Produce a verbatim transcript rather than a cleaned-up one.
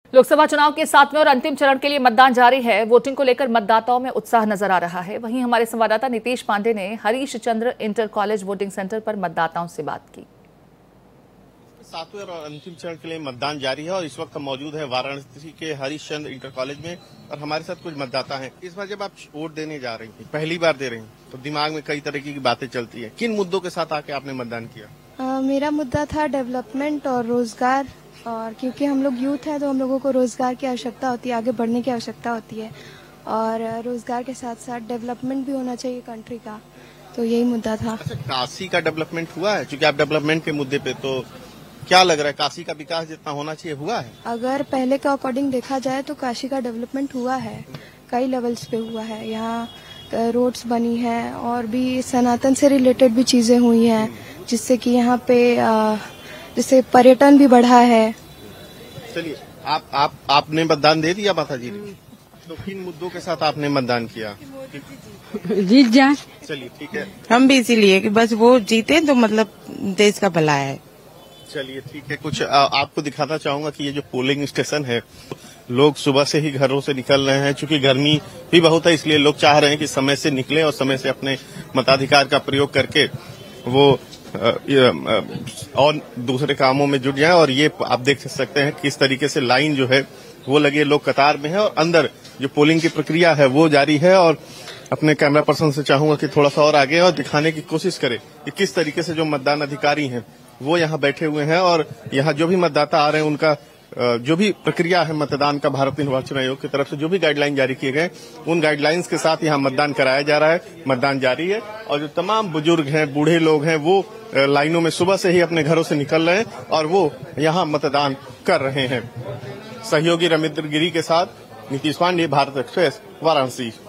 लोकसभा चुनाव के सातवें और अंतिम चरण के लिए मतदान जारी है। वोटिंग को लेकर मतदाताओं में उत्साह नजर आ रहा है। वहीं हमारे संवाददाता नीतीश पांडे ने Harish Chandra inter college voting centre पर मतदाताओं से बात की। सातवें और अंतिम चरण के लिए मतदान जारी है और इस वक्त हम मौजूद है वाराणसी के हरीश चंद्र इंटर कॉलेज में और हमारे साथ कुछ मतदाता हैं। इस बार जब आप वोट देने जा रही हैं, पहली बार दे रही हैं, तो दिमाग में कई तरह की बातें चलती है। किन मुद्दों के साथ आके आपने मतदान किया? आ, मेरा मुद्दा था डेवलपमेंट और रोजगार, और क्योंकि हम लोग यूथ है तो हम लोगों को रोजगार की आवश्यकता होती है, आगे बढ़ने की आवश्यकता होती है और रोजगार के साथ साथ डेवलपमेंट भी होना चाहिए कंट्री का, तो यही मुद्दा था। अच्छा, काशी का डेवलपमेंट हुआ है? क्योंकि आप डेवलपमेंट के मुद्दे पे, तो क्या लग रहा है काशी का विकास जितना होना चाहिए हुआ है? अगर पहले का अकॉर्डिंग देखा जाए तो काशी का डेवलपमेंट हुआ है, कई लेवल्स पे हुआ है। यहाँ रोड्स बनी है और भी सनातन से रिलेटेड भी चीजें हुई हैं, जिससे कि यहाँ पे जैसे पर्यटन भी बढ़ा है। चलिए, आप आप आपने मतदान दे दिया माता जी ने, तो किन मुद्दों के साथ आपने मतदान किया? जीत जाए। चलिए ठीक है, हम भी इसीलिए कि बस वो जीते तो मतलब देश का भला है। चलिए ठीक है, कुछ आ, आपको दिखाना चाहूंगा कि ये जो पोलिंग स्टेशन है, लोग सुबह से ही घरों से निकल रहे हैं। चूंकि गर्मी भी बहुत है, इसलिए लोग चाह रहे हैं कि समय से निकलें और समय से अपने मताधिकार का प्रयोग करके वो और दूसरे कामों में जुट जाएं। और ये आप देख सकते हैं किस तरीके से लाइन जो है वो लगी है, लोग कतार में है और अंदर जो पोलिंग की प्रक्रिया है वो जारी है। और अपने कैमरा पर्सन से चाहूंगा कि थोड़ा सा और आगे और दिखाने की कोशिश करे कि किस तरीके से जो मतदान अधिकारी हैं वो यहाँ बैठे हुए हैं और यहाँ जो भी मतदाता आ रहे हैं उनका जो भी प्रक्रिया है मतदान का, भारत निर्वाचन आयोग की तरफ से जो भी गाइडलाइन जारी किए गए उन गाइडलाइंस के साथ यहाँ मतदान कराया जा रहा है। मतदान जारी है और जो तमाम बुजुर्ग हैं, बूढ़े लोग हैं, वो लाइनों में सुबह से ही अपने घरों से निकल रहे हैं और वो यहाँ मतदान कर रहे हैं। सहयोगी रविंद्र गिरी के साथ नीतीश पांडे, भारत एक्सप्रेस, वाराणसी।